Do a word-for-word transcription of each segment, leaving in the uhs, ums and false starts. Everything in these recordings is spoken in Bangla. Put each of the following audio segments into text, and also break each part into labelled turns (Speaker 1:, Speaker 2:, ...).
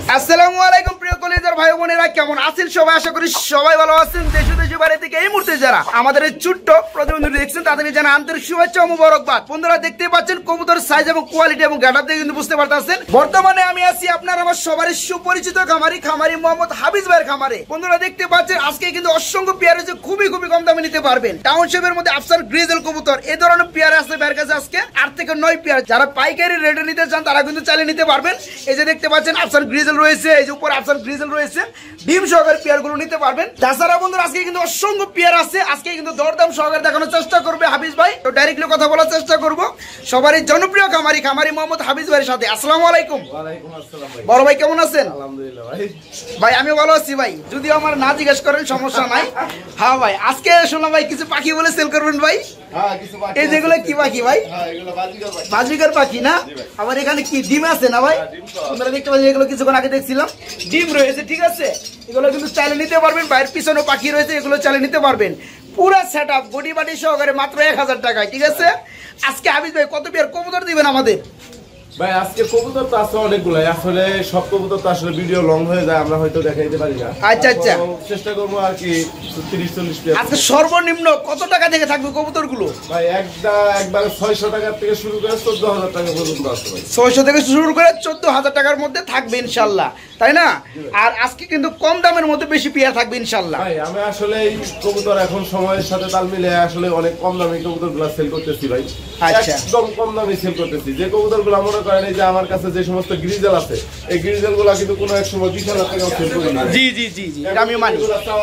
Speaker 1: আসসালামু আলাইকুম প্রিয় কলেজের ভাই বোনেরা, কেমন আছেন সবাই? আশা করি সবাই ভালো আছেন। দেশে দেশে বাইরে থেকে এই মুহূর্তে যারা আমাদের এই ছোট্ট প্রতিবন্ধী দেখছেন তাদেরকে জানা আন্তরিক শুভেচ্ছা ও মুবারকবাদ। বন্ধুরা দেখতে পাচ্ছেন কবুতর সাইজ এবং কোয়ালিটি এবং গেটআপ দেখে কিন্তু বুঝতে পারতেছেন বর্তমানে আমি আছি আপনার আমার সবারই সুপরিচিত খামারি খামারি মোহাম্মদ হাফিজ ভাইয়ের খামারে। বন্ধুরা দেখতে পাচ্ছেন আজকে কিন্তু অসংখ্য পেয়ার হচ্ছে, খুবই খুবই কম দামে নিতে পারবেন। টাউনশিপের মধ্যে আফসার গ্রিজেল কবুতর এই ধরনের পেয়ার আছে ভাইয়ের কাছে আজকে আট থেকে নয় পেয়ার। যারা পাইকারি রেটে নিতে চান তারা কিন্তু চালিয়ে নিতে পারবেন। এই যে দেখতে পাচ্ছেন আফসার গ্রিজেল রয়েছে, এই যে উপর আফসার গ্রিজেল রয়েছে, ডিম সহকারে পেয়ার গুলো নিতে পারবেন। তাছাড়া বন্ধুরা আজকে কিন্তু অসংখ্য পেয়ার আছে, আজকে কিন্তু দরদাম সহকারে দেখানোর চেষ্টা করবে হাফিজ ভাই। তো ডাইরেক্টলি কথা বলার চেষ্টা করব সবারই জনপ্রিয় খামারি খামারি মোহাম্মদ হাফিজ ভাইয়ের সাথে। আসসালামু আলাইকুম।
Speaker 2: ওয়ালাইকুম আসসালাম ভাই।
Speaker 1: বড় ভাই কেমন আছেন?
Speaker 2: আলহামদুলিল্লাহ ভাই।
Speaker 1: ভাই আমি ভালো আছি ভাই, যদিও আমার না জিজ্ঞেস করেন সমস্যা নাই। হ্যাঁ ভাই, আজকে শুনলাম ভাই কিছু পাখি বলে সেল করবেন ভাই।
Speaker 2: হ্যাঁ কিছু পাখি।
Speaker 1: এই যেগুলো কি পাখি ভাই?
Speaker 2: হ্যাঁ এগুলো বাজিকার পাখি।
Speaker 1: বাজিকার পাখি না? আবার এখানে কি ডিম আছে না ভাই? আপনারা দেখতে পাচ্ছেন এগুলো কিছুক্ষণ আগে দেখছিলাম ডিম রয়েছে, ঠিক আছে। এগুলো কিন্তু চাইলে নিতে পারবেন। বাইরের পিছনে পাখি রয়েছে, এগুলো চাইলে নিতে পারবেন। পুরা সেট আপ বডি বাডি সহকারে মাত্র এক হাজার টাকায়, ঠিক আছে। আজকে হাফিজ ভাই কত পেয়ার কবুতর দিবেন আমাদের?
Speaker 2: ভাই আজকে কবুতর তো আছে অনেকগুলাই, আসলে সব কবুতর তো আসলে ভিডিও লং হয়ে যায়, আমরা হয়তো দেখাইতে পারি না।
Speaker 1: আচ্ছা আচ্ছা,
Speaker 2: চেষ্টা করবো আর কি তিরিশ চল্লিশ পিস।
Speaker 1: আজকে সর্বনিম্ন কত টাকা থেকে থাকবে কবুতর গুলো?
Speaker 2: ভাই একটা একবার ছয়শো টাকা থেকে শুরু করে চোদ্দ হাজার টাকা পর্যন্ত আছে ভাই।
Speaker 1: ছয়শো থেকে শুরু করে চোদ্দ হাজার টাকার মধ্যে থাকবে ইনশাল্লাহ, তাই না? আর আজকে কিন্তু কম দামের মধ্যে বেশি পেয়ার থাকবে ইনশাল্লাহ।
Speaker 2: ভাই আমি আসলে এই কবুতর এখন সময়ের সাথে তাল মিলে আসলে অনেক কম দামে কবুতর গুলা সেল করতেছি ভাই।
Speaker 1: আচ্ছা,
Speaker 2: একদম কম দামে সেল করতেছি। যে কবুতর গুলা মনে করেন এই যে আমার কাছে যে সমস্ত গ্রিজেল আছে, এই গ্রিজেল গুলা কিন্তু কোনো এক সময় বিশ হাজার টাকা সেল করি না।
Speaker 1: জি জি জি জি, এটা আমি মানি।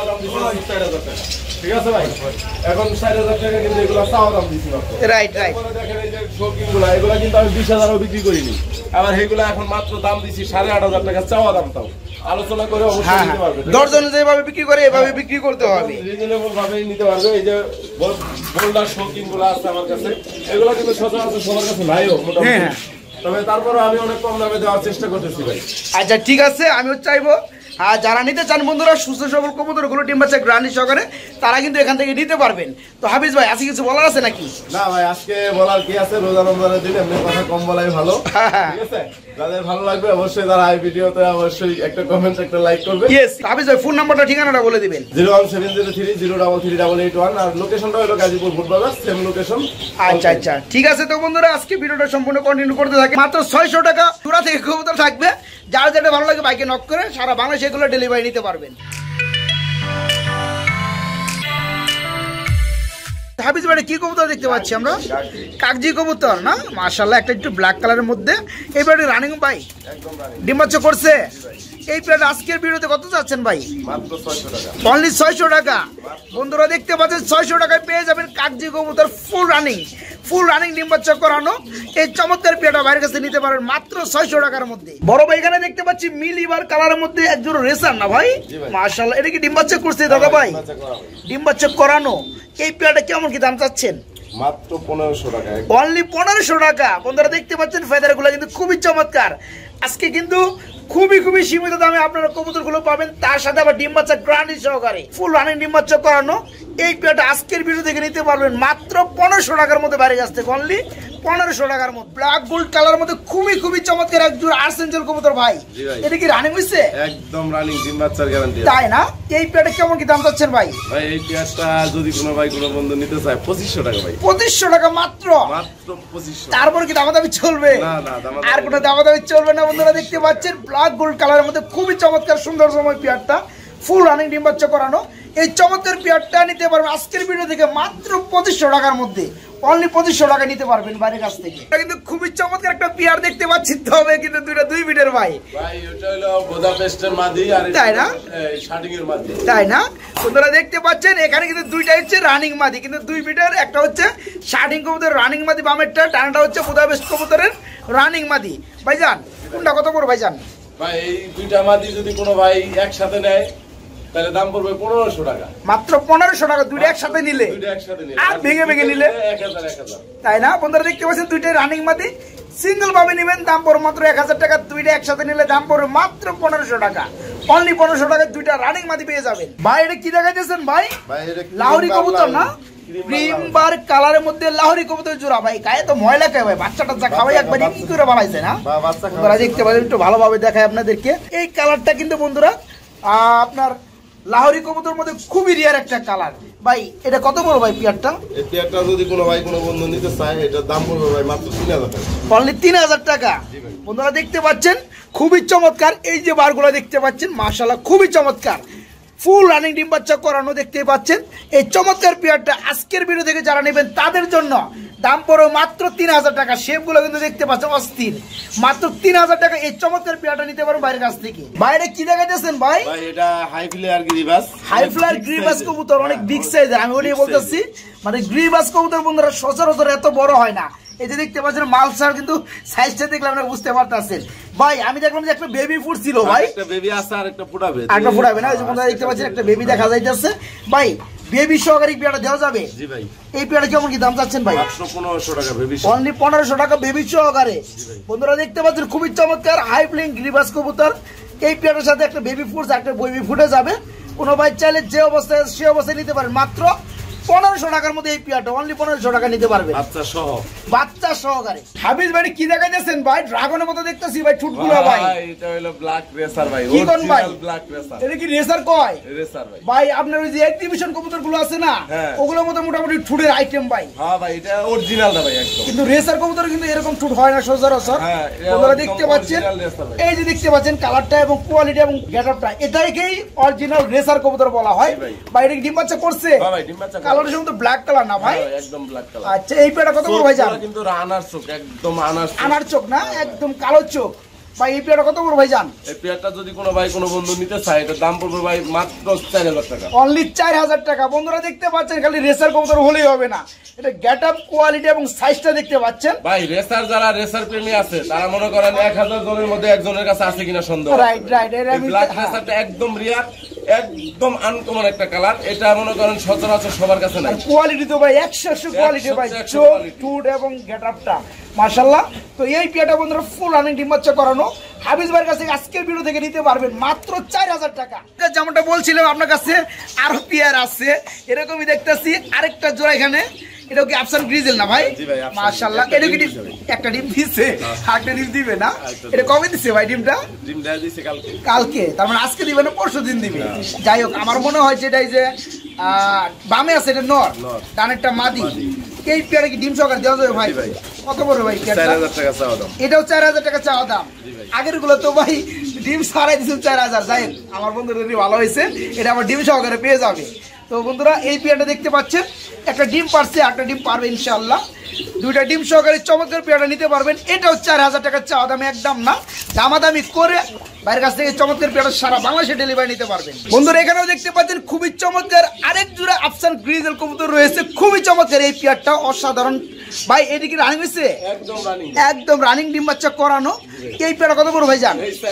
Speaker 2: ঠিক আছে ভাই, এখন ষাট হাজার টাকা কিন্তু এগুলা চাওয়া দাম দিচ্ছি।
Speaker 1: Right right.
Speaker 2: দেখেন এই যে শৌখিন গুলা, এগুলা কিন্তু আমি বিশ হাজারও বিক্রি করিনি। আবার এইগুলা এখন মাত্র দাম দিচ্ছি সাড়ে আট হাজার টাকা চাওয়া দাম। তাও আলোচনা করে অবশ্যই নিতে পারবে।
Speaker 1: দর্জন যেভাবে বিক্রি করে এভাবে বিক্রি করতে হবে,
Speaker 2: রিজনেবল ভাবে নিতে পারবে। এই যে বোল্ডার শৌখিন গুলা আছে আমার কাছে, এগুলা কিন্তু সচরাচর সবার কাছে নাইও মোটামুটি, তবে তারপরে আমি অনেক কম দামে দেওয়ার চেষ্টা করতেছি ভাই।
Speaker 1: আচ্ছা ঠিক আছে, আমিও চাইবো আর যারা নিতে চান বন্ধুরা সুস্থ সবল কবুতর গুলো ডিম বাচ্চা গ্রানি সহকারে তারা কিন্তু এখান থেকে নিতে পারবেন। তো হাফিজ ভাই আজকে কিছু বলার আছে নাকি?
Speaker 2: না ভাই আজকে বলার কি আছে, রোজা রমজানের দিন এমনি কথা কম বলাই ভালো, ঠিক আছে। যাদের ভালো লাগবে অবশ্যই তারা এই ভিডিওতে অবশ্যই একটা কমেন্ট একটা লাইক করবে।
Speaker 1: ইয়েস হাফিজ ভাই ফোন নাম্বারটা ঠিকানাটা বলে দিবেন।
Speaker 2: Zero one seven zero three zero double three double eight one, আর লোকেশনটা হলো গাজীপুর ফুটবাজার, সেম লোকেশন।
Speaker 1: আচ্ছা আচ্ছা ঠিক আছে। তো বন্ধুরা আজকে ভিডিওটা সম্পূর্ণ কন্টিনিউ করতে থাকে। মাত্র ছয়শো টাকা চূড়া থেকে কবুতর থাকবে, যার যেটা ভালো লাগে বাইকে নক করে সারা বাংলাদেশে এগুলো ডেলিভারি নিতে পারবেন। হাফিজ ভাই কি কবুতর দেখতে পাচ্ছি আমরা? কাকজি কবুতর না? মাশাআল্লাহ, একটা একটু ব্ল্যাক কালারের মধ্যে। এই পেয়ারটা রানিং ভাই?
Speaker 2: একদম রানিং।
Speaker 1: ডিম বাচ্চা করছে? এই পেয়ারটা আজকের ভিডিওতে কত চাচ্ছেন ভাই?
Speaker 2: মাত্র ছয়শো টাকা।
Speaker 1: অনলি ছয়শো টাকা। বন্ধুরা দেখতে পাচ্ছেন ছয়শো টাকায় পেয়ে যাবেন কাকজি কবুতর ফুল রানিং ফুল রানিং ডিম বাচ্চা করানো এই চমৎকার পেয়ারটা বাইরের কাছে নিতে পারেন মাত্র ছয়শো টাকার মধ্যে। বড় ভাই এখানে দেখতে পাচ্ছি মিলিবার কালারের মধ্যে একজোড়া রেসার না ভাই? মাশাআল্লাহ, এটা কি ডিম বাচ্চা করছে দাদা ভাই? ডিম বাচ্চা করানো। এই পেয়ারটা কেমন কি দাম চাচ্ছেন?
Speaker 2: মাত্র পনেরোশো টাকা।
Speaker 1: অনলি পনেরোশো টাকা। বন্ধুরা দেখতে পাচ্ছেন ফেদার গুলো কিন্তু খুবই চমৎকার। আজকে কিন্তু খুবই খুবই সীমিত দামে আপনারা কবুতর গুলো পাবেন, তার সাথে আবার ডিম বাচ্চা গ্রান্ডি সহকারে ফুল রানিং ডিম বাচ্চা করানো এই পেয়ারটা আজকের ভিডিও থেকে নিতে পারবেন মাত্র পনেরোশো টাকার মধ্যে বাইরে আসতে। অনলি পনেরোশো টাকার মধ্যে ব্ল্যাক গোল্ড কালার মধ্যে খুবই খুবই চমৎকার একজোড়া আর্সেঞ্জেল কবুতর ভাই। এটা কি রানিং হইছে?
Speaker 2: একদম রানিং ডিম বাচ্চার গ্যারান্টি।
Speaker 1: তাই না? এই পেয়ারটা কেমন কি দাম চাচ্ছেন ভাই?
Speaker 2: ভাই এই পেয়ারটা যদি কোনো ভাই কোনো বন্ধু নিতে চায় পঁচিশশো টাকা ভাই।
Speaker 1: পঁচিশশো টাকা মাত্র?
Speaker 2: মাত্র পঁচিশশো।
Speaker 1: তারপর কি দামাদামি চলবে?
Speaker 2: না না দামাদামি,
Speaker 1: আর কোনো দামাদামি চলবে না। বন্ধুরা দেখতে পাচ্ছেন ব্ল্যাক গোল্ড কালারের মধ্যে খুবই চমৎকার সুন্দর সময় পেয়ারটা ফুল রানিং ডিম বাচ্চা করানো এই চমৎকার পেয়ারটা নিতে পারবেন আজকের ভিডিও থেকে মাত্র পঁচিশশো টাকার মধ্যে। অনলি পঁচিশশো টাকা নিতে পারবেন বাইরের কাছ থেকে। এটা কিন্তু খুবই চমৎকার একটা পেয়ার দেখতে পাচ্ছি, তবে কিন্তু দুইটা দুই বিটের ভাই।
Speaker 2: ভাই ওটা হলো বুদাপেস্টের মাদি আর
Speaker 1: তাই না?
Speaker 2: শার্টিং এর মাদি,
Speaker 1: তাই না? বন্ধুরা দেখতে পাচ্ছেন এখানে কিন্তু দুইটা হচ্ছে রানিং মাদি, কিন্তু দুই বিটের। একটা হচ্ছে শার্টিং কবুতরের রানিং মাদি বামেরটা, ডানটা হচ্ছে বুদাপেস্ট কবুতরের রানিং মাদি। ভাইজান কোনটা কত করে ভাইজান?
Speaker 2: ভাই এই দুইটা মাদি যদি কোনো ভাই একসাথে নেয় তাহলে দাম পড়বে পনেরোশো টাকা।
Speaker 1: মাত্র পনেরোশো টাকা দুইটা একসাথে নিলে?
Speaker 2: দুইটা একসাথে নিলে
Speaker 1: আর ভেঙে ভেঙে নিলে
Speaker 2: এক হাজার এক হাজার।
Speaker 1: তাই না? বন্ধুরা দেখতে পাচ্ছেন দুইটাই রানিং মাদি, সিঙ্গেল ভাবে নেবেন দাম পড়বে মাত্র এক হাজার টাকা। দুইটা একসাথে নিলে দাম পড়বে মাত্র পনেরোশো টাকা। অনলি পনেরোশো টাকা দুইটা রানিং মাদি পেয়ে যাবেন। ভাই এটা কি দেখাইতেছেন ভাই? লাহোরি কবুতর না? ক্রিম বার কালারের মধ্যে লাহোরি কবুতরের জোড়া ভাই। গায়ে তো ময়লা খায় ভাই, বাচ্চা টাচ্চা খাওয়াই একবার কি করে বানাইছে না বন্ধুরা, দেখতে পাচ্ছেন একটু ভালোভাবে দেখায় আপনাদেরকে। এই কালারটা কিন্তু বন্ধুরা আপনার লাহোরি কবুতরের মধ্যে খুবই রিয়ার একটা কালার ভাই। এটা কত বড় ভাই পেয়ারটা?
Speaker 2: এই পেয়ারটা যদি কোনো ভাই কোনো বন্ধু নিতে চায় এটার দাম পড়বে ভাই মাত্র তিন হাজার টাকা।
Speaker 1: অনলি তিন হাজার টাকা। বন্ধুরা দেখতে পাচ্ছেন খুবই চমৎকার এই যে বারগুলো দেখতে পাচ্ছেন, মাশাআল্লাহ খুবই চমৎকার, ফুল রানিং ডিম বাচ্চা করানো দেখতে পাচ্ছেন। এই চমৎকার পেয়ারটা আজকের ভিডিও থেকে যারা নেবেন তাদের জন্য দাম পড়বে মাত্র তিন হাজার টাকা। শেপগুলো কিন্তু দেখতে পাচ্ছেন অস্থির, মাত্র তিন হাজার টাকা এই চমৎকার পেয়ারটা নিতে পারবেন বাইরের কাছ থেকে। বাইরে কি দেখাইতেছেন ভাই?
Speaker 2: ভাই এটা হাই ফ্লায়ার গ্রিবাস।
Speaker 1: হাই ফ্লায়ার গ্রিবাস কবুতর অনেক বিগ সাইজের, আমি ওটাই বলতেছি। মানে গ্রিবাস কবুতর বন্ধুরা সচরাচর এত বড় হয় না। এই যে দেখতে পাচ্ছেন মালসার কিন্তু সাইজটা দেখলে আপনারা বুঝতে পারতেছেন ভাই। আমি দেখলাম যে একটা বেবি ফুড ছিল ভাই,
Speaker 2: একটা বেবি আছে আর একটা ফুটাবে,
Speaker 1: একটা ফুটাবে না। এই যে বন্ধুরা দেখতে পাচ্ছেন একটা বেবি দেখা যাইতেছে ভাই। বেবি সহকারে পেয়ারটা দেওয়া যাবে?
Speaker 2: জি ভাই।
Speaker 1: এই পেয়ারটা কেমন কি দাম চাচ্ছেন ভাই?
Speaker 2: মাত্র পনেরোশো টাকা বেবি,
Speaker 1: অনলি পনেরোশো টাকা বেবি সহকারে। বন্ধুরা দেখতে পাচ্ছেন খুবই চমৎকার হাই ফ্লাইং গ্রিবাস কবুতর। এই পেয়ারটার সাথে একটা বেবি ফুড একটা বেবি ফুটে যাবে। কোনো ভাই চাইলে যে অবস্থায় সে অবস্থায় নিতে পারেন মাত্র পনেরোশো টাকার মধ্যে এই পেয়ারটা অনলি পনেরোশো টাকা নিতে পারবে
Speaker 2: বাচ্চা সহ,
Speaker 1: বাচ্চা সহকারে। হাবিজ ভাই কি দেখাইতেছেন ভাই? ড্রাগনের মতো দেখতেছি ভাই ঠুটগুলো ভাই।
Speaker 2: এটা হলো ব্ল্যাক রেসার ভাই,
Speaker 1: কি কোন ভাই?
Speaker 2: Black racer.
Speaker 1: এটা কি রেসার কয়?
Speaker 2: রেসার ভাই।
Speaker 1: ভাই আপনার ওই যে এক্সিবিশন কবুতরগুলো আছে না, ওগুলোর মতো মোটামুটি ঠুটের আইটেম ভাই।
Speaker 2: হ্যাঁ ভাই এটা অরিজিনাল না ভাই একদম।
Speaker 1: কিন্তু রেসার কবুতর কিন্তু এরকম ঠুট হয় না সচরাচর। আপনারা দেখতে পাচ্ছেন এই যে দেখতে পাচ্ছেন কালারটা এবং কোয়ালিটি এবং গেটআপটা, এটাকেই অরিজিনাল রেসার কবুতর বলা হয়। ভাই এটা ডিম বাচ্চা করছে?
Speaker 2: হ্যাঁ ভাই ডিম বাচ্চা।
Speaker 1: কালারটা শুধু ব্ল্যাক কালার না ভাই?
Speaker 2: একদম ব্ল্যাক কালার।
Speaker 1: আচ্ছা এই পেয়ারটা কত বড় ভাই জান?
Speaker 2: কিন্তু আনার চোখ, একদম আনার চোখ।
Speaker 1: আনার চোখ না, একদম কালো চোখ ভাই। এই পেয়ারটা কত বড় ভাই জান?
Speaker 2: এই পেয়ারটা যদি কোনো ভাই কোনো বন্ধু নিতে চায় এটার দাম পড়বে ভাই মাত্র চার হাজার টাকা।
Speaker 1: অনলি চার হাজার টাকা। বন্ধুরা দেখতে পাচ্ছেন খালি রেসার কবুতর হলেই হবে না, এটা গেটআপ কোয়ালিটি এবং সাইজটা দেখতে পাচ্ছেন
Speaker 2: ভাই। রেসার যারা রেসার প্রেমী আছে তারা মনে করেন এক হাজার জনের মধ্যে একজনের কাছে আছে কিনা সন্দেহ।
Speaker 1: Right right.
Speaker 2: এই ব্ল্যাক রেসারটা একদম রিয়ার, একদম আনকমন একটা কালার। এটা মনে করেন সচরাচর সবার কাছে নাই।
Speaker 1: কোয়ালিটি তো ভাই একশো কোয়ালিটি ভাই, চোখ টুট এবং গেটআপটা মাশাআল্লাহ। তো এই পেয়ারটা বন্ধুরা ফুল রানিং ডিম বাচ্চা করানো হাবিজ ভাইয়ের কাছে আজকের ভিডিও থেকে নিতে পারবেন মাত্র চার হাজার টাকা। যেমনটা বলছিলাম আপনার কাছে আরো পেয়ার আছে এরকমই দেখতেছি আরেকটা জোড়া এখানে। এটা কি আফসান গ্রিজেল না ভাই? মাশাআল্লাহ। এটা কি একটা ডিম দিছে, আরেকটা ডিম দিবে না? এটা কবে দিছে ভাই ডিমটা?
Speaker 2: ডিমটা দিছে কালকে।
Speaker 1: কালকে, তার মানে আজকে দিবে না পরশু দিন দিবে। যাই হোক আমার মনে হয় যেটা এই যে বামে আছে এটা নর, ডানেরটা মাদি। এই পেয়ারে কি ডিম সহকারে দেওয়া যাবে ভাই? কত বড় ভাই?
Speaker 2: চার হাজার টাকা চাওয়া দাম।
Speaker 1: এটাও চার হাজার টাকা চাওয়া দাম। আগের গুলো তো ভাই ডিম সারাই দিচ্ছেন চার হাজার। যাই হোক আমার বন্ধুরা ভালো হয়েছে, এটা আমার ডিম সহকারে পেয়ে যাবে। তো বন্ধুরা এই পেয়ারটা দেখতে পাচ্ছেন একটা ডিম পারছে, একটা ডিম পারবে ইনশাআল্লাহ। দুইটা ডিম সহকারে চমৎকার পেয়ারটা নিতে পারবেন। এটাও চার হাজার টাকা চাওয়া দাম, একদম না, দামাদামি করে বাইরের কাছ থেকে চমৎকার পেয়ারটা সারা বাংলাদেশে ডেলিভারি নিতে পারবেন। বন্ধুরা এখানেও দেখতে পাচ্ছেন খুবই চমৎকার আরেক জোড়া আফসান গ্রিজেল কবুতর রয়েছে, খুবই চমৎকার এই পেয়ারটা, অসাধারণ ভাই। এদিকে রানিং হয়েছে
Speaker 2: একদম রানিং,
Speaker 1: একদম রানিং ডিম বাচ্চা করানো। এই পেয়ারটা কত বড় ভাই জান?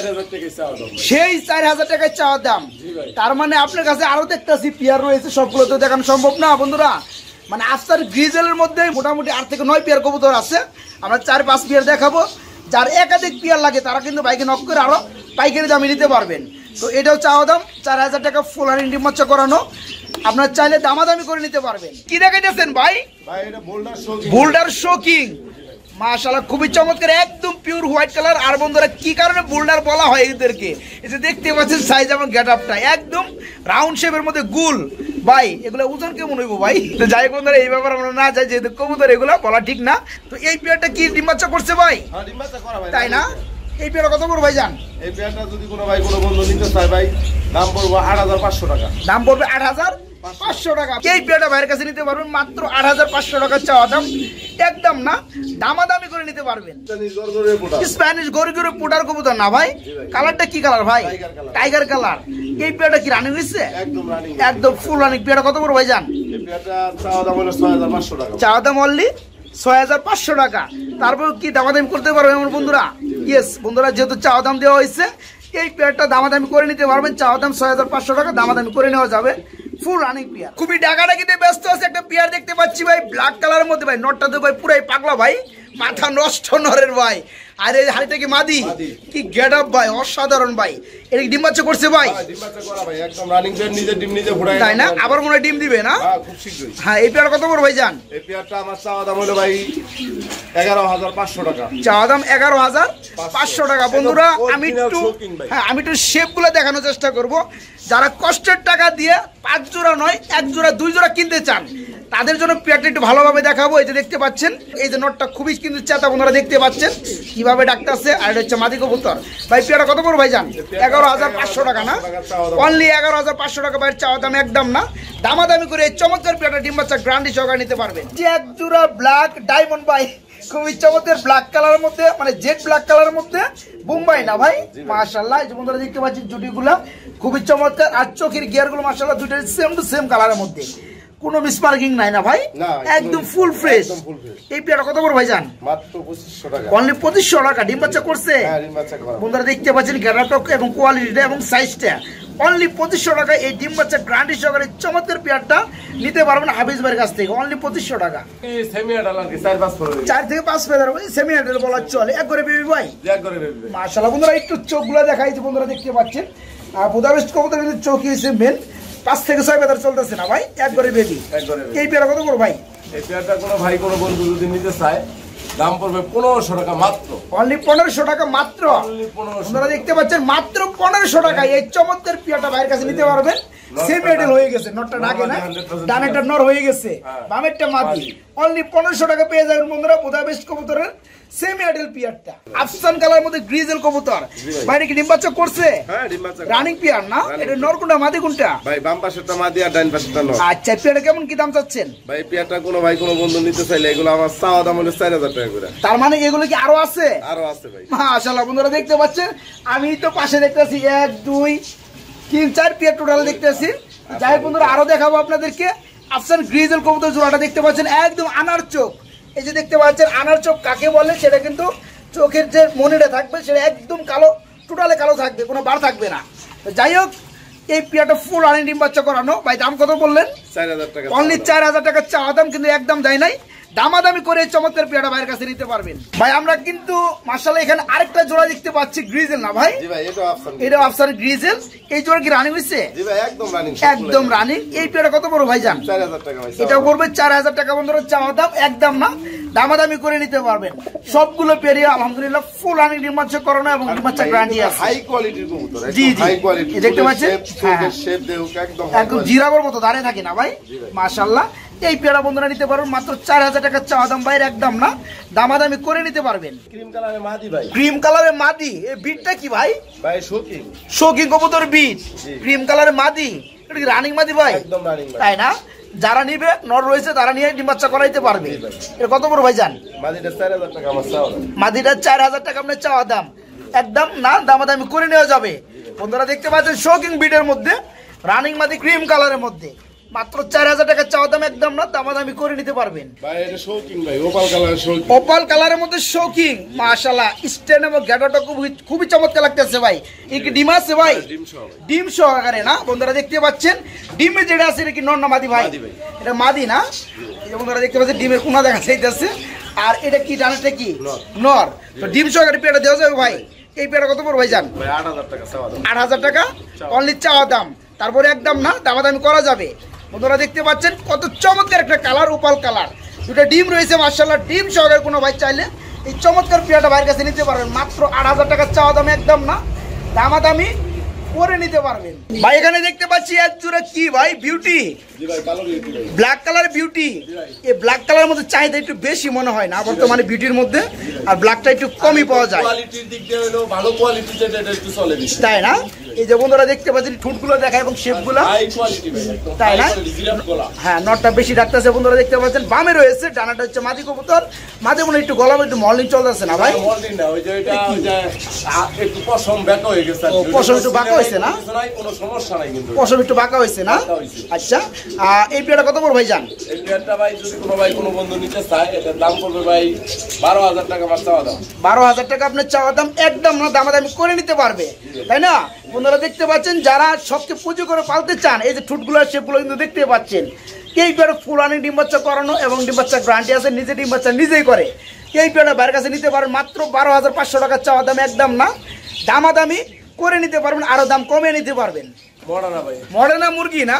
Speaker 1: সেই চার হাজার টাকায় চাওয়া দাম। তার মানে আপনার কাছে আরো দেখতেছি পেয়ার রয়েছে, সবগুলো তো দেখানো সম্ভব না বন্ধুরা। মানে আফসান গ্রিজেলের মধ্যে মোটামুটি আট থেকে নয় পেয়ার কবুতর আছে, আমরা চার পাঁচ পেয়ার দেখাবো। যার একাধিক পেয়ার লাগে তারা কিন্তু বাইকে নক করে আরো পাইকারি দামে নিতে পারবেন। তো এটাও চাওয়া দাম চার হাজার টাকা, ফুল রানিং ডিম বাচ্চা করানো। আপনার চাইলে দামাদামি করে নিতে পারবেন। কি দেখাইতেছেন ভাই?
Speaker 2: ভাই এটা বোল্ডার শোকিং।
Speaker 1: বোল্ডার শোকিং মাশাআল্লাহ খুবই চমৎকার, একদম পিওর হোয়াইট কালার। আর বন্ধুরা কি কারণে বোল্ডার বলা হয় এদেরকে? এই যে দেখতে পাচ্ছেন সাইজ এবং গেটআপটা একদম রাউন্ড শেপের মধ্যে গুল। ভাই এগুলো ওজন কেমন হইব ভাই? তো যাই বন্ধুরা এই ব্যাপারে আমরা না যাই, যেহেতু কবুতর এগুলো বলা ঠিক না। তো এই পেয়ারটা কি ডিম বাচ্চা করছে ভাই?
Speaker 2: হ্যাঁ ডিম বাচ্চা করা ভাই।
Speaker 1: তাই না? এই পেয়ারটা কত বড় ভাই জান?
Speaker 2: এই পেয়ারটা যদি কোনো ভাই কোনো বন্ধু নিতে চায় ভাই দাম পড়বে আট হাজার পাঁচশো টাকা।
Speaker 1: দাম পড়বে আট হাজার পাঁচশো টাকা। এই পেয়ারটা ভাইয়ের কাছে নিতে পারবেন মাত্র আট হাজার পাঁচশো টাকা চাওয়া দাম, একদম না, দামাদামি করে নিতে পারবেন। স্প্যানিশ গরুগুরু পুটার কবুতর না ভাই? কালারটা কি কালার ভাই? Tiger colour. এই পেয়ারটা কি রানিং হয়েছে?
Speaker 2: একদম রানিং,
Speaker 1: একদম ফুল রানিং। পেয়ারটা কত বড় ভাই জান?
Speaker 2: এই পেয়ারটা চাওয়া দাম হলো ছয় হাজার পাঁচশো টাকা।
Speaker 1: চাওয়া দাম অনলি ছয় হাজার পাঁচশো টাকা। তারপর কি দামাদামি করতে পারবেন আমার বন্ধুরা? ইয়েস বন্ধুরা, যেহেতু চাওয়া দাম দেওয়া হয়েছে এই পেয়ারটা দামাদামি করে নিতে পারবেন। চাওয়া দাম ছয় হাজার পাঁচশো টাকা, দামাদামি করে নেওয়া যাবে। ফুল রানিং পেয়ার, খুবই ডাকাডাকিতে ব্যস্ত আছে। একটা পেয়ার দেখতে পাচ্ছি ভাই ব্ল্যাক কালারের মধ্যে ভাই, নটটা তো ভাই পুরাই পাগলা ভাই, মাথা নষ্ট নরের ভাই। আর এই হাড়িটা কি মাদি? কি গেট আপ ভাই, অসাধারণ ভাই। এটা কি ডিম বাচ্চা করছে ভাই?
Speaker 2: ডিম বাচ্চা করা ভাই, একদম রানিং পেয়ার, নিজে ডিম নিজে ফুটায়।
Speaker 1: তাই না? আবার মনে হয় ডিম দিবে না?
Speaker 2: হ্যাঁ, খুব শীঘ্রই।
Speaker 1: হ্যাঁ, এই পেয়ার কত করে ভাই জান?
Speaker 2: এই পেয়ারটা আমার চাওয়া দাম হলো ভাই এগারো হাজার পাঁচশো টাকা।
Speaker 1: চাওয়া দাম এগারো হাজার পাঁচশো টাকা। বন্ধুরা আমি একটু হ্যাঁ আমি একটু শেপগুলো দেখানোর চেষ্টা করব। যারা কষ্টের টাকা দিয়ে পাঁচ জোড়া নয় এক জোড়া দুই জোড়া কিনতে চান তাদের জন্য পেয়ারটা একটু ভালোভাবে দেখাবো। এই যে দেখতে পাচ্ছেন, এই যে নটটা খুবই কিন্তু চেতা, বন্ধুরা দেখতে পাচ্ছেন কিভাবে ডাকতেছে। আর এটা হচ্ছে মাদি কবুতর। ভাই পেয়ারটা কত করে ভাই জান? এগারো হাজার পাঁচশো টাকা না? অনলি এগারো হাজার পাঁচশো টাকা ভাইয়ের চাওয়া দাম, একদম না দামাদামি করে এই চমৎকার পেয়ারটা ডিম বাচ্চা গ্রান্ডি সহকারে নিতে পারবেন। যে এক জোড়া ব্ল্যাক ডায়মন্ড ভাই, খুবই চমৎকার ব্ল্যাক কালারের মধ্যে, মানে জেড ব্ল্যাক কালারের মধ্যে বোম্বাই না ভাই, মাশাআল্লাহ। এই যে বন্ধুরা দেখতে পাচ্ছেন জুটিগুলা খুবই চমৎকার। আর চোখের গিয়ারগুলো মাশাআল্লাহ দুটো সেম টু সেম কালারের মধ্যে, কোনো মিসমার্কিং নাই না ভাই, একদম ফুল ফ্রেশ। এই পেয়ারটা কত করে ভাই জান?
Speaker 2: মাত্র পঁচিশশো টাকা।
Speaker 1: অনলি পঁচিশশো টাকা। ডিম বাচ্চা করছে?
Speaker 2: হ্যাঁ, ডিম বাচ্চা করা।
Speaker 1: বন্ধুরা দেখতে পাচ্ছেন গ্যারাটক এবং কোয়ালিটিটা এবং সাইজটা। অনলি পঁচিশশো টাকা এই ডিম বাচ্চা গ্রান্ডি সহকারে চমৎকার পেয়ারটা নিতে পারবেন হাফিজ ভাইয়ের কাছ থেকে। অনলি পঁচিশশো টাকা।
Speaker 2: এই সেমি আডাল আর কি চার পাঁচ করে
Speaker 1: চার থেকে পাঁচ পেয়ার সেমি আডাল বলা চলে। এক করে বেবি ভাই,
Speaker 2: এক করে বেবি।
Speaker 1: মাশাআল্লাহ। বন্ধুরা একটু চোখগুলো দেখাই, যে বন্ধুরা দেখতে পাচ্ছেন আর বুদাবেস্ট কবুতর কিন্তু চোখই হচ্ছে মেন। পাঁচ থেকে ছয় পেয়ার চলতেছে না ভাই, এক করে বেবি। এই পেয়ার কত করে ভাই?
Speaker 2: এই পেয়ারটা কোনো ভাই কোনো বন্ধু যদি নিতে চায় দাম পড়বে পনেরোশো টাকা মাত্র।
Speaker 1: অনলি পনেরোশো টাকা মাত্র। আপনারা দেখতে পাচ্ছেন মাত্র পনেরোশো টাকায় এই চমৎকার পেয়ারটা ভাইয়ের কাছে নিতে পারবেন। সেমি আডাল হয়ে গেছে, নটটা ডাকে না, ডানেরটা নর হয়ে গেছে, বামেরটা মাদি। অনলি পনেরোশো টাকা পেয়ে যাবেন বন্ধুরা বুদাবেস্ট কবুতরের সেমি আডাল পেয়ারটা। আফসান কালার মধ্যে গ্রিজেল কবুতর। ভাই কি ডিম বাচ্চা করছে?
Speaker 2: হ্যাঁ, ডিম বাচ্চা।
Speaker 1: রানিং পেয়ার না? এটা নর কোনটা মাদি কোনটা?
Speaker 2: ভাই বাম পাশেরটা মাদি আর ডান পাশেরটা নর।
Speaker 1: আচ্ছা, পেয়ারটা কেমন কি দাম চাচ্ছেন?
Speaker 2: ভাই পেয়ারটা কোনো ভাই কোনো বন্ধু নিতে চাইলে এগুলো আমার চাওয়া দাম হলো চার হাজার টাকা করে।
Speaker 1: তার মানে এগুলো কি আরো আছে?
Speaker 2: আরো আছে ভাই,
Speaker 1: মাশাআল্লাহ। বন্ধুরা দেখতে পাচ্ছেন, আমি তো পাশে দেখতেছি এক দুই তিন চার পেয়ার টোটাল দেখতেছি। যাই হোক বন্ধুরা, আরো দেখাবো আপনাদেরকে। আফসান গ্রিজেল কবুতর জোড়াটা দেখতে পাচ্ছেন, একদম আনার চোখ। এই যে দেখতে পাচ্ছেন আনার চোখ কাকে বলে, সেটা কিন্তু চোখের যে মনিটা থাকবে সেটা একদম কালো, টোটালে কালো থাকবে, কোনো বার থাকবে না। যাই হোক, এই পেয়ারটা ফুল রানিং ডিম বাচ্চা করানো। ভাই দাম কত বললেন?
Speaker 2: চার হাজার টাকা।
Speaker 1: অনলি চার হাজার টাকা চাওয়া দাম, কিন্তু একদম যায় নাই, দামাদামি করে চমৎকার পেয়ারটা ভাইয়ের কাছে নিতে পারবেন। ভাই আমরা কিন্তু মাশাআল্লাহ এখানে আরেকটা জোড়া দেখতে পাচ্ছি, গ্রিজেল না ভাই?
Speaker 2: জি ভাই, এটা আফসান।
Speaker 1: এটা আফসান গ্রিজেল। এই জোড়া কি রানিং হইছে?
Speaker 2: জি ভাই, একদম রানিং,
Speaker 1: একদম রানিং। এই পেয়ারটা কত বড় ভাই জান?
Speaker 2: চার হাজার টাকা ভাই।
Speaker 1: এটা পড়বে চার হাজার টাকা বন্ধুরা চাওয়া দাম, একদম না দামাদামি করে নিতে পারবেন। সবগুলো পেরিয়ে আলহামদুলিল্লাহ ফুল রানিং ডিম বাচ্চা করানো এবং ডিম বাচ্চা গ্যারান্টি আছে।
Speaker 2: হাই কোয়ালিটির কবুতর,
Speaker 1: জি জি,
Speaker 2: হাই কোয়ালিটি
Speaker 1: দেখতে পাচ্ছেন
Speaker 2: শেপ দেও একদম
Speaker 1: একদম জিরাবর মতো দাঁড়িয়ে থাকে না ভাই, মাশাআল্লাহ। এই পেয়ারা বন্ধুরা নিতে পারবেন মাত্র চার হাজার টাকা চাওয়া দাম ভাই, একদম না দামাদামি করে নিতে পারবেন।
Speaker 2: ক্রিম কালারের মাদি ভাই,
Speaker 1: ক্রিম কালারের মাদি। এই বিটটা কি ভাই?
Speaker 2: ভাই শোকিং,
Speaker 1: শোকিং কবুতর বিট, ক্রিম কালারের মাদি। এটা কি রানিং মাদি ভাই?
Speaker 2: একদম রানিং ভাই,
Speaker 1: তাই না? যারা নিবে নর রয়েছে তারা নিয়ে ডিম বাচ্চা করাইতে পারবে। এটা কত বড় ভাই জান?
Speaker 2: মাদিটা চার হাজার টাকা আমার চাওয়া দাম।
Speaker 1: মাদিটা চার হাজার টাকা আপনার চাওয়া দাম, একদম না দামাদামি করে নেওয়া যাবে। বন্ধুরা দেখতে পাচ্ছেন শোকিং বিটের মধ্যে রানিং মাদি ক্রিম কালারের মধ্যে মাত্র চার হাজার টাকা চাওয়া দাম, একদম না দামাদামি করে নিতে পারবেন।
Speaker 2: ভাই এটা শোকিং ভাই, ওপাল কালারের শোকিং।
Speaker 1: ওপাল কালারের মধ্যে শোকিং, মাশাআল্লাহ। স্টেন এবং গ্যাডাটা খুবই খুবই চমৎকার লাগতেছে ভাই। এই কি ডিম আছে ভাই?
Speaker 2: ডিম সহ,
Speaker 1: ডিম সহকারে না? বন্ধুরা দেখতে পাচ্ছেন ডিমে যেটা আছে এটা কি নর না মাদি ভাই? এটা মাদি না? এই যে বন্ধুরা দেখতে পাচ্ছেন ডিমের কোনা দেখা যাইতেছে। আর এটা কি ডানাটা কি? নর। তো ডিম সহকারে পেয়ারটা দেওয়া যাবে ভাই। এই পেয়ারটা কত পড়বে ভাই জান?
Speaker 2: ভাই আট হাজার টাকা চাওয়া দাম।
Speaker 1: আট হাজার টাকা অনলি চাওয়া দাম, তারপরে একদম না দামাদামি করা যাবে। বন্ধুরা দেখতে পাচ্ছেন কত চমৎকার একটা কালার, ওপাল কালার। দুটো ডিম রয়েছে মাশাআল্লাহ, ডিম সহকারে কোনো ভাই চাইলে এই চমৎকার পেয়ারটা ভাইয়ের কাছে নিতে পারবেন মাত্র আট হাজার টাকা চাওয়া দামে, একদম না দামাদামি করে নিতে পারবেন ভাই। এখানে দেখতে পাচ্ছি এক জোড়া কি ভাই বিউটি,
Speaker 2: জি ভাই কালো বিউটি ভাই,
Speaker 1: ব্ল্যাক কালার বিউটি। এই ব্ল্যাক কালারের মধ্যে চাহিদা একটু বেশি মনে হয় না বর্তমানে বিউটির মধ্যে, আর ব্ল্যাকটা একটু কমই পাওয়া যায়।
Speaker 2: কোয়ালিটির দিক দিয়ে হলো ভালো কোয়ালিটি, যেটা এটা একটু চলে বেশি,
Speaker 1: তাই না? এই যে বন্ধুরা দেখতে পাচ্ছেন ঠুটগুলো দেখায় এবং শেপগুলো,
Speaker 2: হাই কোয়ালিটি ভাই,
Speaker 1: তাই না?
Speaker 2: জিরাফ গলা।
Speaker 1: হ্যাঁ, নটটা বেশি ডাকতেছে বন্ধুরা দেখতে পাচ্ছেন। বামে রয়েছে, ডানাটা হচ্ছে মাদি কবুতর। মাঝে মনে একটু গলা একটু মর্নিং চলতেছে না ভাই?
Speaker 2: মর্নিং না, ওই যে এটা ওই যে একটু পশম ব্যাকা হয়ে গেছে।
Speaker 1: ও পশম একটু বাঁকা হয়েছে না?
Speaker 2: কোনো সমস্যা নাই কিন্তু,
Speaker 1: পশম একটু বাঁকা হয়েছে না? আচ্ছা, এই পেয়ারটা কত বড় ভাই জান?
Speaker 2: এই পেয়ারটা ভাই যদি কোনো ভাই কোনো বন্ধু নিতে চায় এটার দাম পড়বে ভাই বারো হাজার টাকা আমার চাওয়া দাম।
Speaker 1: বারো হাজার টাকা আপনার চাওয়া দাম, একদম না দামাদামি করে নিতে পারবে, তাই না? বন্ধুরা দেখতে পাচ্ছেন যারা সবচেয়ে পুজো করে পালতে চান, এই যে ঠুটগুলোর শেপগুলো কিন্তু দেখতে পাচ্ছেন। এই পেয়ার ফুল রানিং ডিম বাচ্চা করানো এবং ডিম বাচ্চা গ্যারান্টি আছে, নিজে ডিম বাচ্চা নিজেই করে। এই পেয়ারটা ভাইয়ের কাছে নিতে পারেন মাত্র বারো হাজার পাঁচশো টাকা চাওয়া দাম, একদম না, দামাদামি করে নিতে পারবেন, আরো দাম কমিয়ে নিতে পারবেন। মডার্না মুরগি না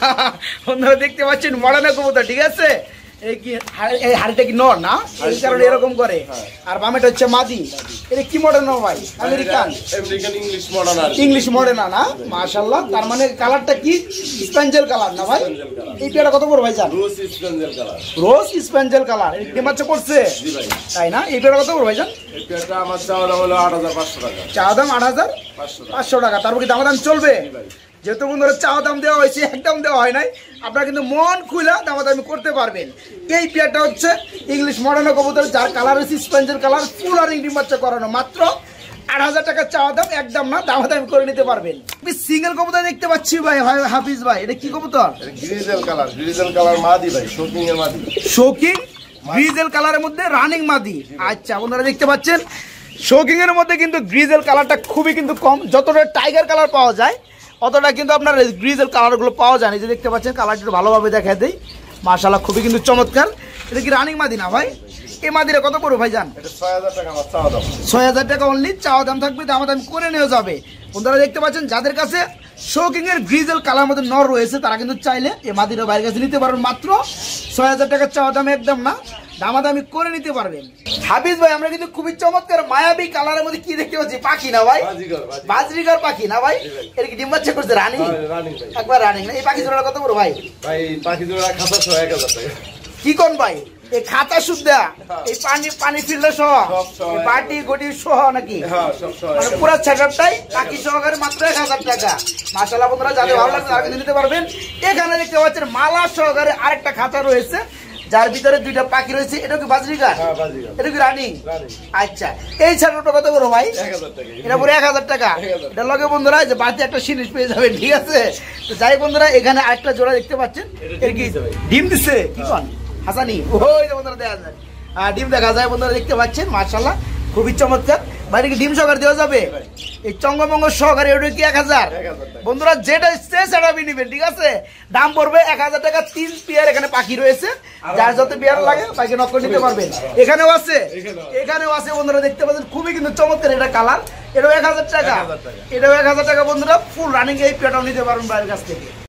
Speaker 1: আপনারা দেখতে পাচ্ছেন, মডার্না কবুতর, ঠিক আছে। এই কি এই হাড়িটা কি নর না, এই কারণে এরকম করে। আর বামেটা হচ্ছে মাদি। এটা কি মডার্না ভাই? American
Speaker 2: English Modena,
Speaker 1: English Modena না, মাশাআল্লাহ। তার মানে কালারটা কি স্পেঞ্জেল কালার না ভাই? এই পেয়ারটা কত পড়বে ভাই জান?
Speaker 2: Rose spangle colour,
Speaker 1: rose spangle colour. এই ডিম বাচ্চা করছে তাই না? এই পেয়ারটা কত পড়বে ভাই জান?
Speaker 2: এই পেয়ারটা আমার চাওয়া দাম হলো আট হাজার পাঁচশো টাকা।
Speaker 1: চাওয়া দাম আট হাজার পাঁচশো টাকা। তারপর কি দামাদাম চলবে? যেহেতু বন্ধুরা চাওয়া দাম দেওয়া হয়েছে, একদম দেওয়া হয় নাই, আপনারা কিন্তু মন খুলে দামাদামি করতে পারবেন। এই পেয়ারটা হচ্ছে ইংলিশ মডার্না কবুতর, যার কালার হচ্ছে স্পেঞ্জেল কালার, ফুল আর ডিম বাচ্চা করানো, মাত্র আট হাজার টাকা চাওয়া দাম, একদম না, দামাদামি করে নিতে পারবেন। আমি সিঙ্গেল কবুতর দেখতে পাচ্ছি ভাই, হাফিজ ভাই, এটা কি কবুতর?
Speaker 2: গ্রিজেল কালার, গ্রিজেল কালার মাদি ভাই, শোকিং এর মাদি,
Speaker 1: শোকিং গ্রিজেল কালারের মধ্যে রানিং মাদি। আচ্ছা বন্ধুরা দেখতে পাচ্ছেন, শোকিং এর মধ্যে কিন্তু গ্রিজেল কালারটা খুবই কিন্তু কম, যতটা টাইগার কালার পাওয়া যায় অতটা কিন্তু আপনার গ্রিজেল কালারগুলো পাওয়া যায় না। যে দেখতে পাচ্ছেন কালারটা একটু ভালোভাবে দেখা দেয়, মাশাআল্লাহ খুবই কিন্তু চমৎকার। এটা কি রানিং মাদি না ভাই? এই মাদিরা কত পড়বে ভাই জান?
Speaker 2: ছয় হাজার টাকা আমার চাওয়া দাম,
Speaker 1: ছয় হাজার টাকা অনলি চাওয়া দাম থাকবে, দামাদামি করে নেওয়া যাবে। বন্ধুরা দেখতে পাচ্ছেন, যাদের কাছে শোকিং এর গ্রিজেল কালার মধ্যে নর রয়েছে তারা কিন্তু চাইলে এই মাদিরা বাইরের কাছে নিতে পারবেন, মাত্র ছয় হাজার টাকা চাওয়া দাম, একদম না, দামাদামি করে নিতে পারবেন। হাফিজ ভাই, আমরা কিন্তু খুবই চমৎকার মায়াবী কালারের মধ্যে কি দেখতে পাচ্ছি? পাখি না ভাই? বাজরিগার পাখি না ভাই? এর কি ডিম বাচ্চা করছে? রানী, একবার রানিং না। এই পাখি জোড়া কত বড় ভাই?
Speaker 2: ভাই পাখি জোড়া খাতা সহ এক হাজার টাকা।
Speaker 1: কি কোন ভাই? এই খাতা সুদ্ধা, এই পানি পানি ফিল্টার সহ, বাটি গটি সহ নাকি? মানে পুরো সেটআপটাই পাখি সহকারে মাত্র এক হাজার টাকা। মাশাআল্লাহ বন্ধুরা, যাদের ভালো লাগবে তারা কিন্তু নিতে পারবেন। এখানে দেখতে পাচ্ছেন মালা সহকারে আরেকটা খাতা রয়েছে, যার ভিতরে দুইটা পাখি রয়েছে। এটা কি বাজরিগার? এটা কি রানিং? আচ্ছা, এই ছাড়াটা কত বড় ভাই? এটা পুরো এক হাজার টাকা। এটা লগে বন্ধুরা যে বাড়িতে একটা জিনিস পেয়ে যাবেন, ঠিক আছে। তো যাই বন্ধুরা, এখানে আরেকটা জোড়া দেখতে পাচ্ছেন, এর কি ডিম দিচ্ছে? কি কোন হাসানি? ওই যে বন্ধুরা দেখা যায়, ডিম দেখা যায় বন্ধুরা, দেখতে পাচ্ছেন, মাশাআল্লাহ খুবই চমৎকার। বাইরে কি ডিম সহকারে দেওয়া যাবে? এই চঙ্গমঙ্গ সহকারে ওটা কি এক হাজার? বন্ধুরা যেটা ইচ্ছে সেটা নিবেন, ঠিক আছে। দাম পড়বে এক হাজার টাকা। তিন পেয়ার এখানে পাখি রয়েছে, যার যত পেয়ার লাগে পাখি নক করে নিতে পারবেন। এখানেও আছে, এখানেও আছে বন্ধুরা দেখতে পাচ্ছেন, খুবই কিন্তু চমৎকার এটা কালার। এটাও এক হাজার টাকা, এটাও এক হাজার টাকা বন্ধুরা। ফুল রানিং এই পেয়ারটাও নিতে পারবেন বাইরের কাছ থেকে।